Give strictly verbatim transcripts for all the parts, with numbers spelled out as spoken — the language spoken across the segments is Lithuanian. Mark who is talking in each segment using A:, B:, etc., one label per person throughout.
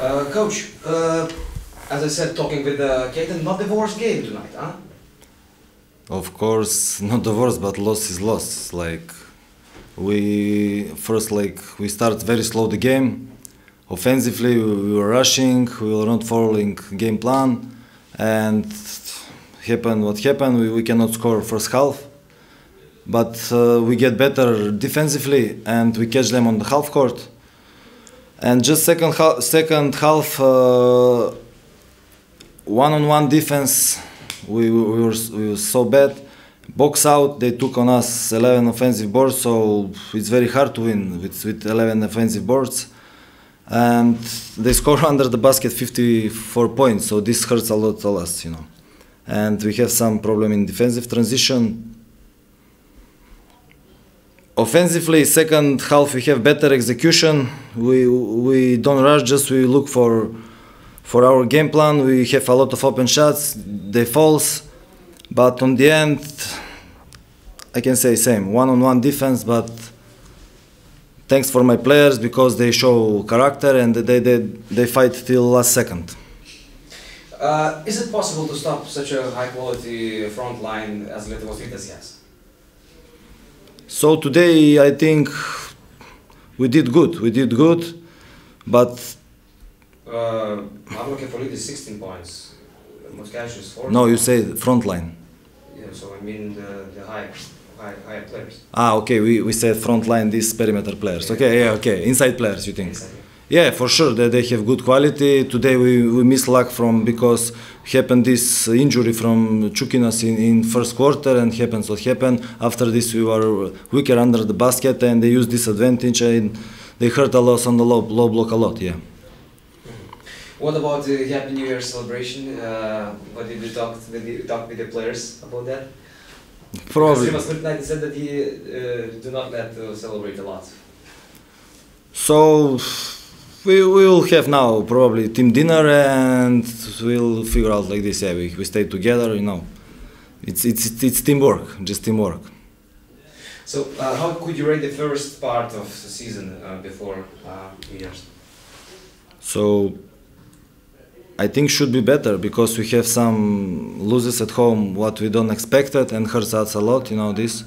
A: Uh, coach, uh, as I said, talking with uh, Ketan, not the worst game tonight, huh?
B: Of course, not the worst, but loss is loss. Like we first, like we start very slow the game. Offensively, we were rushing, we were not following game plan, and happened what happened. We, we cannot score first half, but uh, we get better defensively, and we catch them on the half court. And just second half, second half, uh, one-on-one defense, we, we, were, we were so bad. Box out, they took on us eleven offensive boards, so it's very hard to win with, with eleven offensive boards. And they score under the basket fifty-four points, so this hurts a lot to us, you know. And we have some problem in defensive transition. Offensively, second half we have better execution. We we don't rush, just we look for for our game plan. We have a lot of open shots, they falls, but on the end, I can say same one-on-one defense. But thanks for my players because they show character and they they they fight till last second.
A: Uh, is it possible to stop such a high-quality front line as Lietuvos Rytas has?
B: So today I think we did good. We did good, but
A: uh, Mavro Kefalidis sixteen points. Mockevičius fourteen.
B: No, you say front line.
A: Yeah, so I mean the the high, high, higher players.
B: Ah, okay. We we said front line. These perimeter players.
A: Yeah.
B: Okay, yeah, okay. Inside players, you think?
A: Inside.
B: Yeah, for sure. They they have good quality. Today we we miss luck from because happened this injury from Chukinas in in first quarter and happens what happened. After this we were weaker under the basket and they used this advantage and they hurt a lot on the low low block a lot. Yeah.
A: What about the Happy New Year celebration? Uh, what did you talk with the, talk with the players about that?
B: Probably.
A: Because Rimas Kurtinaitis said that he uh, do not let to celebrate a lot.
B: So we will have now probably team dinner and we'll figure out like this. Yeah, we we stay together. You know, it's it's it's teamwork, just teamwork.
A: So uh, how could you rate the first part of the season uh, before uh, New Year's?
B: So I think should be better because we have some losses at home what we don't expect it and hurts us a lot, you know this.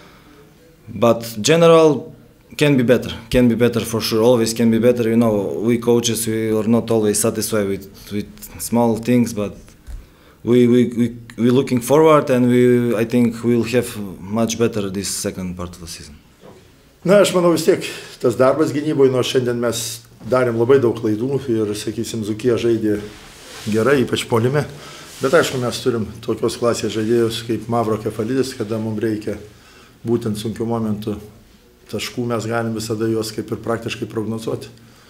B: But general can be better, can be better for sure, always can be better, you know, we coaches, we are not always satisfied with, with small things, but we, we, we, we're looking forward and we, I think we'll have much better this second part of the season.
C: Na, aš manau vis tiek, tas darbas gynyboje, nors šiandien mes darėm labai daug klaidų ir, sakysim, Dzūkija žaidė gerai, ypač puolime. Bet aišku, mes turim tokios klasės žaidėjus kaip Mavro Kefalidis, kada mums reikia būtent sunkių momentų taškų, mes galim visada juos kaip ir praktiškai prognozuoti.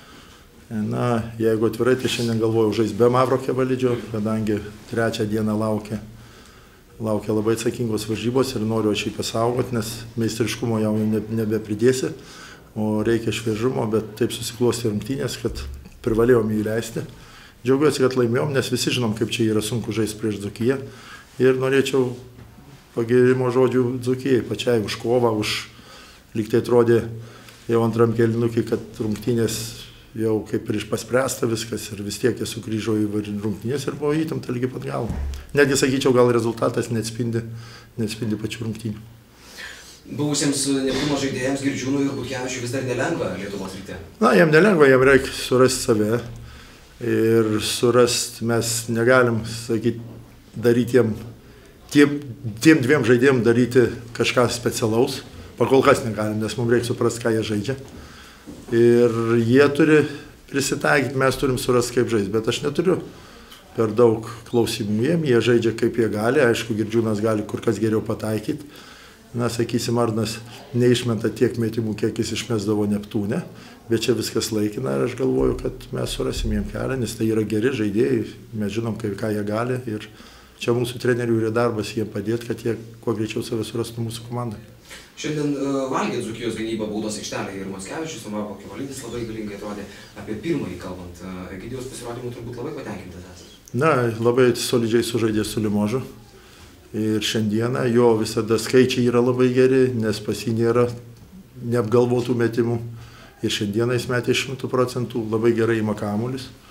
C: Na, jeigu atvirai, tai šiandien galvoju žais be Mavro Kefalidžio, kadangi trečią dieną laukia, laukia labai atsakingos varžybos ir noriu aš jį pasaugoti, nes meistriškumo jau nebepridėsi. O reikia šviežumo, bet taip susiklosti rungtynės, kad privalėjom jį įleisti. Džiaugiuosi, kad laimėjom, nes visi žinom, kaip čia yra sunku žaisti prieš Dzūkiją. Ir norėčiau pagirimo žodžių Dzūkijai, pačiai už kovą, už lyg tai atrodė jau antram kėlinukį, kad rungtynės jau kaip ir paspręsta viskas ir vis tiek jie sugrįžo į rungtynės ir buvo įtempta lygiai pat galo. Netgi sakyčiau, gal rezultatas neatspindi, neatspindi pačių rungtynių.
A: Buvusiems Neptūno žaidėjams Girdžiūnui ir Butkevičiui vis dar nelengva Lietuvos Ryte?
C: Na, jiem nelengva, jiem reikia surasti save ir surasti, mes negalim, sakyti, daryti jiem, tiem, tiem dviem žaidėjim daryti kažką specialaus, pakol kas negalim, nes mums reikia suprasti, ką jie žaidžia. Ir jie turi prisitaikyti, mes turim surasti, kaip žaisti, bet aš neturiu per daug klausimų jiem, jie žaidžia kaip jie gali, aišku, Girdžiūnas gali kur kas geriau pataikyti. Na, sakysim, Arnas neišmeta tiek metimų, kiek jis išmesdavo Neptūne, bet čia viskas laikina ir aš galvoju, kad mes surasim jiem kelią, nes tai yra geri žaidėjai, mes žinom, kaip, ką jie gali ir čia mūsų trenerių yra darbas jiem padėti, kad jie kuo greičiau save surastų mūsų komandai.
A: Šiandien uh, valgė Dzūkijos gynybą baudos aikštelėje ir Mockevičius, ir Mavro Kefalidis labai galingai atrodė. Apie pirmąjį kalbant, uh, Egidijaus pasirodymų turbūt labai patenkintas esate.
C: Na, labai solidžiai sužaidė su Limožu. Ir šiandieną jo visada skaičiai yra labai geri, nes pas jį nėra neapgalvotų metimų. Ir šiandieną jis metė šimtų procentų, labai gerai ima kamuolius.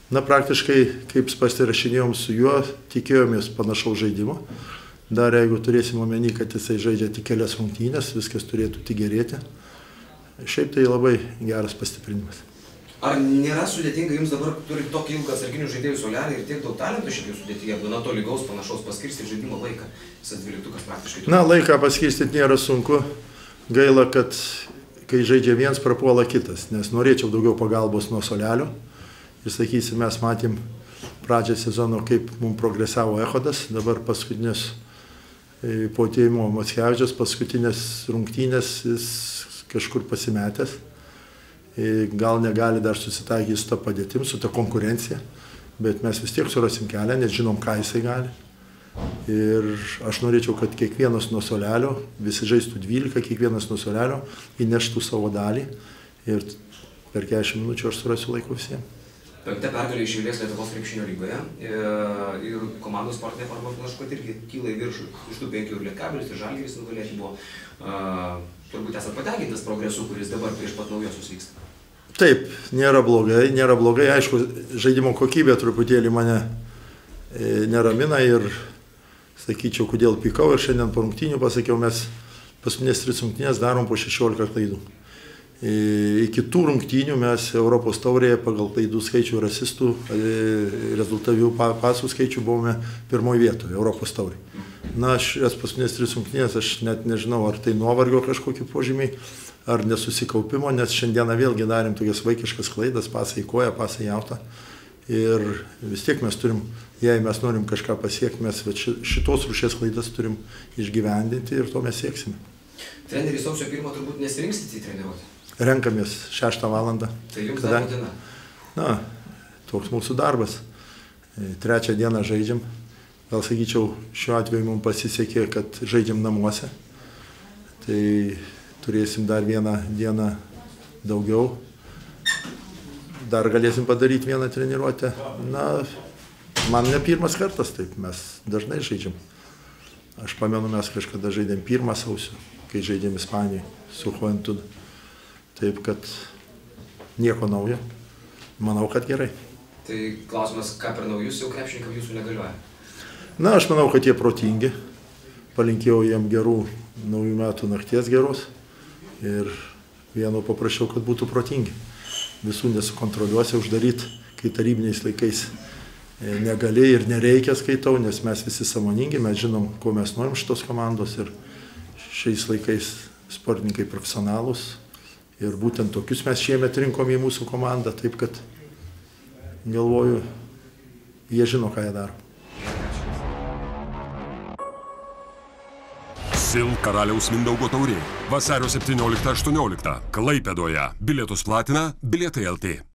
C: Na, praktiškai, kaip pasirašinėjom su juo, tikėjomės panašaus žaidimo. Dar jeigu turėsim omeny, kad jisai žaidžia tik kelias rungtynės, viskas turėtų tik gerėti. Šiaip tai labai geras pastiprinimas.
A: Ar nėra sudėtinga jums dabar turite tokį ilgą atsarginių žaidėjų suolelį ir tiek daug talentų šiaip jau sudėtinga, būna to lygaus panašaus paskirstyti žaidimo laiką? Visas dvyliktukas praktiškai.
C: Na, laiką paskirstyti nėra sunku. Gaila, kad kai žaidžia viens, prapuola kitas, nes norėčiau daugiau pagalbos nuo suolelio. Ir sakysim, mes matėm pradžią sezono, kaip mums progresavo Echodas, dabar paskutinės po atėjimo Mockevičiaus, paskutinės rungtynės jis kažkur pasimetęs. Gal negali dar susitaikyti su tą padėtim, su tą konkurencija, bet mes vis tiek surasim kelią, nes žinom, ką jisai gali. Ir aš norėčiau, kad kiekvienas nuo suolelio, visi žaistų dvylika, kiekvienas nuo suolelio įneštų savo dalį ir per keturiasdešimt minučių aš surasiu laiko visiems.
A: Penkta pergalė iš eilės Lietuvos krepšinio lygoje ir komandos sportinė forma panašu, kad irgi kyla į viršų. Iš tų penkių ir Lietkabelis, ir Žalgiris nugalėti buvo. Turbūt esate patenkintas progresu, kuris dabar prieš pat naujosius vyksta.
C: Taip, nėra blogai, nėra blogai. Aišku, žaidimo kokybė truputėlį mane neramina ir sakyčiau, kodėl pykau. Ir šiandien po rungtynių pasakiau, mes paskutinės tris rungtynės darom po šešiolika klaidų. Iki tų rungtynių mes Europos taurėje pagal klaidų skaičių ir asistų rezultatyvių pasų skaičių buvome pirmoje vietoje Europos taurėje. Na, šias paskutinės tris rungtynės aš net nežinau, ar tai nuovargio kažkokie požymiai, ar nesusikaupimo, nes šiandieną vėlgi darėm tokias vaikiškas klaidas, pasai į koją, pasai į autą. Ir vis tiek mes turim, jei mes norim kažką pasiekti, mes šitos rūšies klaidas turim išgyvendinti ir to mes sieksime.
A: Treneriai sausio pirmą turbūt nesirinksit į treniruotę?
C: Renkamės šeštą valandą.
A: Tai jums darbo diena?
C: Na, toks mūsų darbas. Trečią dieną žaidžiam. Gal sakyčiau, šiuo atveju mums pasisekė, kad žaidžiam namuose. Tai turėsim dar vieną dieną daugiau. Dar galėsim padaryti vieną treniruotę. Na, man ne pirmas kartas taip, mes dažnai žaidžiam. Aš pamenu, mes kažkada žaidėm pirmą sausio, kai žaidėm Ispanijoje su Juventud. Taip, kad nieko naujo. Manau, kad gerai.
A: Tai klausimas, ką per naujus jau krepšininkam jūsų negalioja?
C: Na, aš manau, kad jie protingi. Palinkėjau jiem gerų naujų metų nakties geros. Ir vieno paprašiau, kad būtų protingi. Visų nesukontroliuosi uždaryti, kai tarybiniais laikais negali ir nereikia skaitau, nes mes visi sąmoningi, mes žinom, ko mes norim šitos komandos ir šiais laikais sportininkai profesionalūs. Ir būtent tokius mes šiemet rinkom į mūsų komandą, taip kad galvoju, jie žino, ką jie daro.
D: Sil karaliaus Mindaugo taurė. Vasario septynioliktą aštuonioliktą Klaipėdoje. Bilietus platina Bilietai L T.